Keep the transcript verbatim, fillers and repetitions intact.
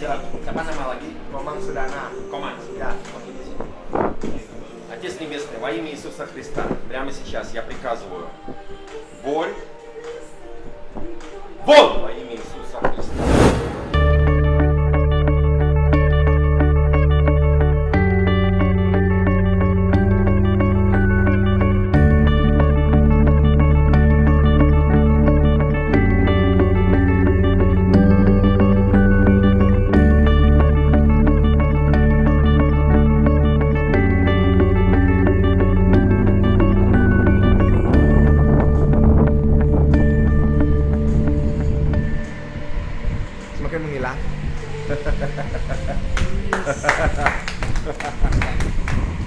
Siap. Siapa nama lagi? Komang Sudana. Команд. Ya. Окей, иди сюда. Отец Небесный, во имя Иисуса Христа, прямо сейчас я приказываю боль вон во имя Иисуса Христа. Semakin menghilang.